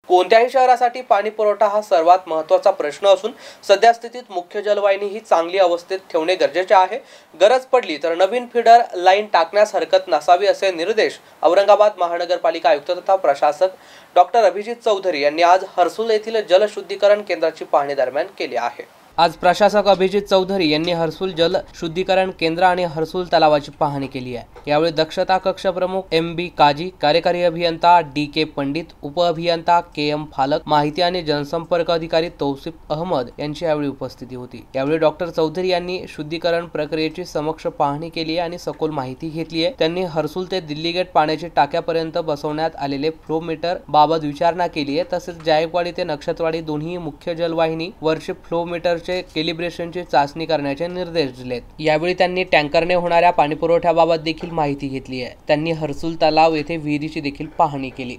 कोणत्याही शहरासाठी पाणी पुरवठा हा सर्वात महत्त्वाचा प्रश्न असून सध्या स्थितीत मुख्य जलवाहिनी ही चांगली अवस्थेत ठेवणे गरजेचे आहे। गरज पडली तर नवीन फीडर लाईन टाकण्यास हरकत नसावी असे निर्देश औरंगाबाद महानगरपालिका आयुक्त तथा प्रशासक डॉक्टर अभिजित चौधरी यांनी आज हर्सुल येथील जलशुद्धीकरण केंद्राची पाहणी दरम्यान केली आहे। आज प्रशासक अभिजित चौधरी यांनी हर्सुल जल शुद्धीकरण केंद्र आणि हर्सुल तलावाची पाहणी केली आहे। यावेळी दक्षता कक्ष प्रमुख MB काजी, कार्यकारी अभियंता DK पंडित, उपअभियंता KM फालक, माहिती आणि जनसंपर्क अधिकारी तौसिफ अहमद यांची यावेळी उपस्थिती होती। यावेळी डॉक्टर चौधरी यांनी शुद्धीकरण प्रक्रियेची समक्ष पाहणी केली आहे आणि सखोल माहिती घेतली आहे। त्यांनी हर्सुल ते दिल्ली गेट पाण्याची टाक्यापर्यंत बसवण्यात आलेले फ्लो मीटर बाबत विचारणा केली आहे। तसेच जायकवाडी ते नक्षत्रवाडी दोन्ही मुख्य जलवाहिनी वरचे फ्लो मीटर कॅलिब्रेशनची चाचणी करण्याचे निर्देश दिलेत। यावेळी त्यांनी टँकरने होणाऱ्या पाणीपुरवठ्याबाबत देखील माहिती घेतली आहे। त्यांनी हर्सुल तलाव येथे विहिरीची देखील पाहणी केली।